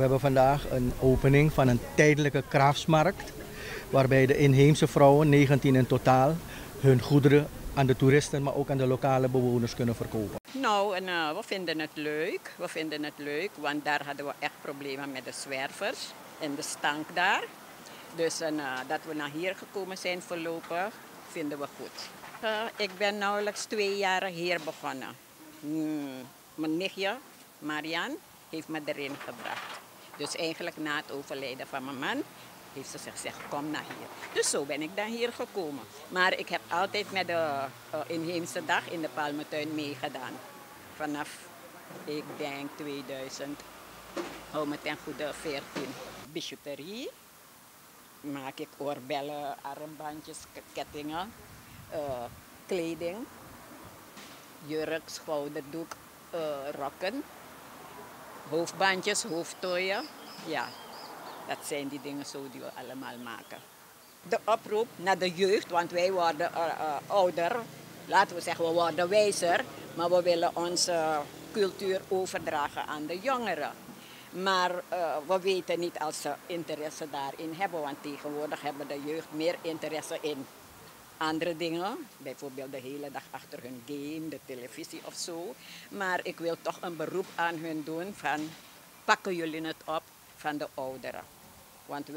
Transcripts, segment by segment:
hebben vandaag een opening van een tijdelijke craftsmarkt. Waarbij de inheemse vrouwen, 19 in totaal, hun goederen aan de toeristen, maar ook aan de lokale bewoners kunnen verkopen. Nou, we vinden het leuk. We vinden het leuk, want daar hadden we echt problemen met de zwervers en de stank daar. Dus dat we naar hier gekomen zijn voorlopig, vinden we goed. Ik ben nauwelijks 2 jaar hier begonnen. Mijn nichtje, Marianne, heeft me erin gebracht. Dus eigenlijk na het overlijden van mijn man heeft ze gezegd, kom naar hier. Dus zo ben ik dan hier gekomen. Maar ik heb altijd met de inheemse dag in de Palmentuin meegedaan. Vanaf, ik denk 2000, hou me ten goede 14. Bijouterie, maak ik oorbellen, armbandjes, kettingen, kleding, jurk, schouderdoek, rokken, hoofdbandjes, hoofdtooien. Ja, dat zijn die dingen zo die we allemaal maken. De oproep naar de jeugd, want wij worden ouder. Laten we zeggen, we worden wijzer. Maar we willen onze cultuur overdragen aan de jongeren. Maar we weten niet als ze interesse daarin hebben. Want tegenwoordig hebben de jeugd meer interesse in andere dingen. Bijvoorbeeld de hele dag achter hun game, de televisie of zo. Maar ik wil toch een beroep aan hun doen van, pakken jullie het op van de ouderen. Want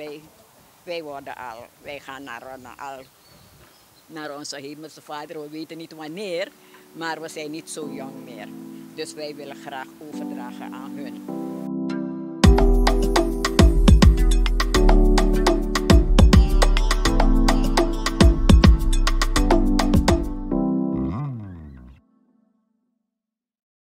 wij gaan naar onze hemelse vader. We weten niet wanneer, maar we zijn niet zo jong meer. Dus wij willen graag overdragen aan hun.